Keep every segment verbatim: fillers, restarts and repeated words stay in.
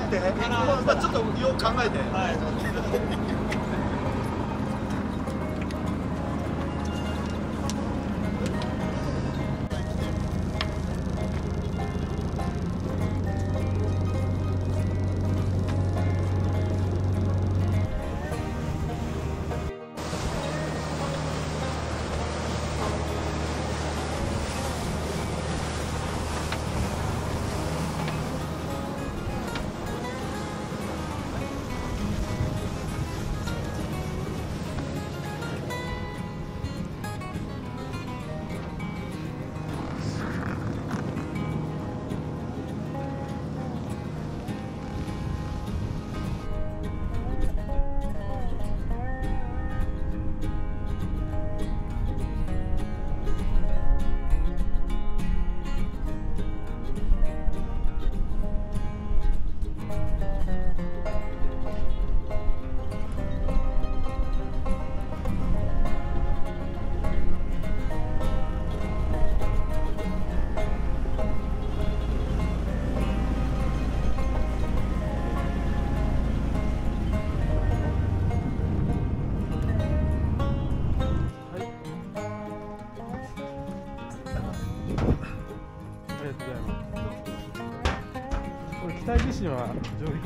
って、まあちょっとよく考えて。はい。 北木市は上陸。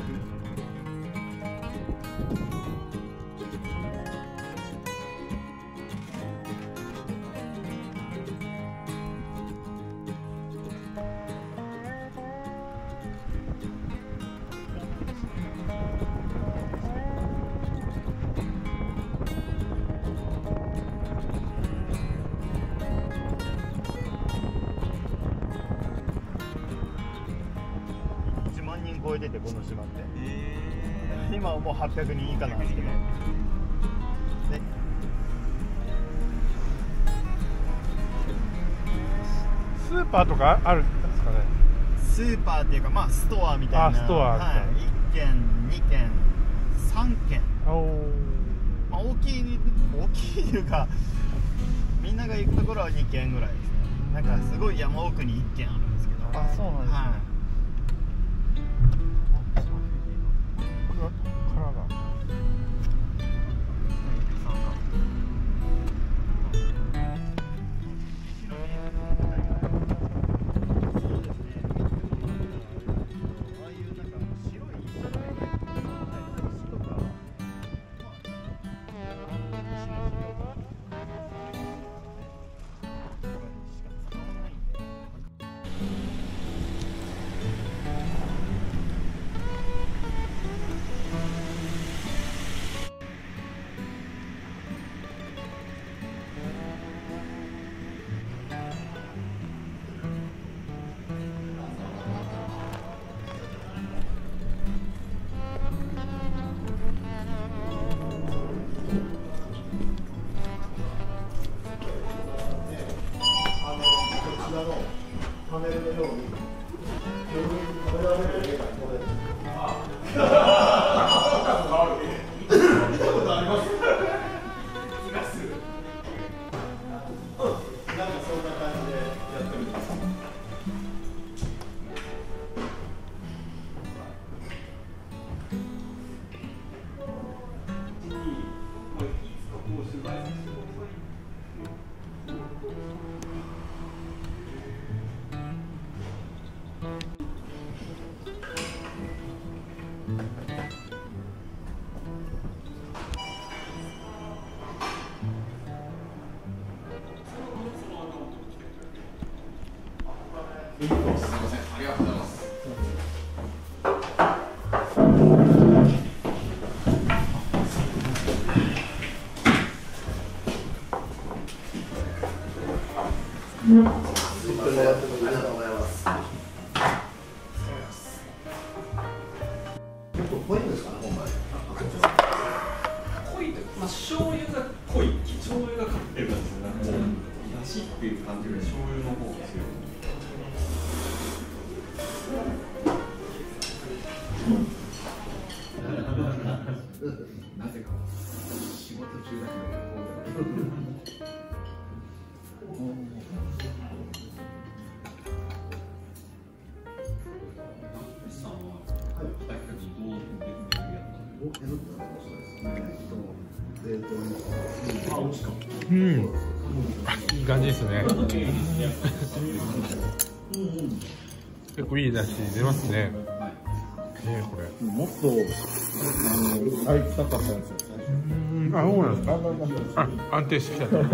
超えててこの島って、えー、今はもうはっぴゃくにん以下なんですけど、ね、 スーパーとかあるんですかね。 スーパーっていうか、まあストアみたいな。あ、 ストア、 はい、いっけんにけんさんけん、お、まあ、大きい大きいというかみんなが行くところはにけんぐらいですね。なんかすごい山奥にいっけんあるんですけど。 あ、そうなんですね、はい。パネルのように余分に食べられる絵がこれ。見たことあります？気がする。なんかそんな感じでやってるんです。すみません、ありがとうございます。うん、ありがとうございます。結構濃いんですかね、本来。 濃いと、まあ醤油が濃い、醤油がかってるんですよね。だしっていう感じで醤油の方が強い。なぜか仕事中だけどさんは北九州うん、いい感じですね。結構いい出汁出ますね。ね、これ。 もっと、あの、あいきたかったんですよ。 うん、あ、そうなんですか。あ、安定してきた。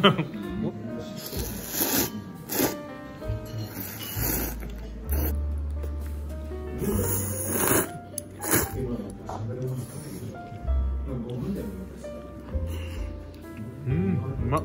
うん、うまっ。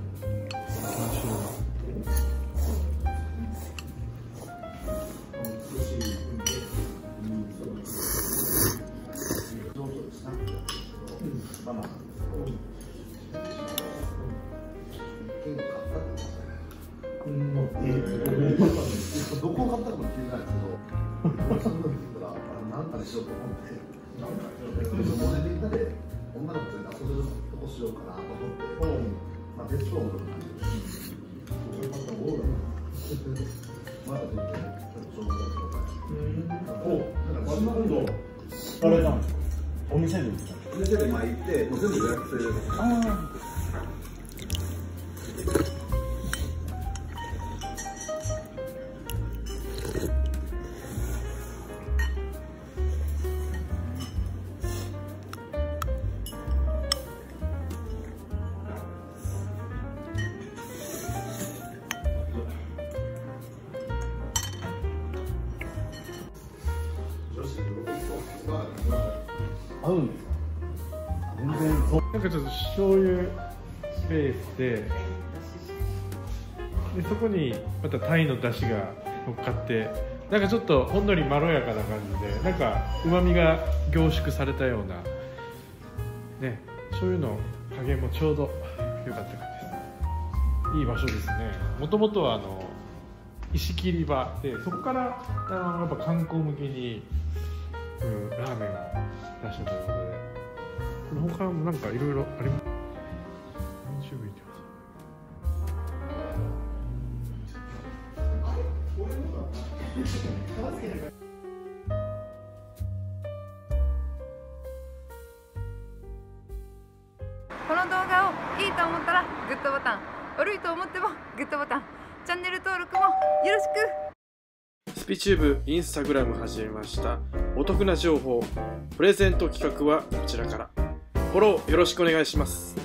どこを買ったかも聞いてないんですけど、俺その時言ったら、なんかにしようと思って、なんか、それでみんなで女の子と遊べるとこしようかなと思って、まあ、別荘も感じで、それ買ったら多いな。まだちょっと、ちょっと紹介してください。お、だから今度、あれなんですか？お店でですか？お店で巻いて、もう全部予約制で。ああ。合うんですか？全然そう。 なんかちょっと醤油ベースで、でそこにまた鯛の出汁が乗っかって、なんかちょっとほんのりまろやかな感じで、なんか旨味が凝縮されたようなね、醤油の加減もちょうど良かった感じです。いい場所ですね。もともとはあの石切り場で、そこからあのやっぱ観光向けに、うん、ラーメンを出したということで、これ他もなんかいろいろあります。YouTube 行ってこの動画をいいと思ったらグッドボタン、悪いと思ってもグッドボタン、チャンネル登録もよろしく。 スピチューブインスタグラム始めました。お得な情報、プレゼント企画はこちらから。フォローよろしくお願いします。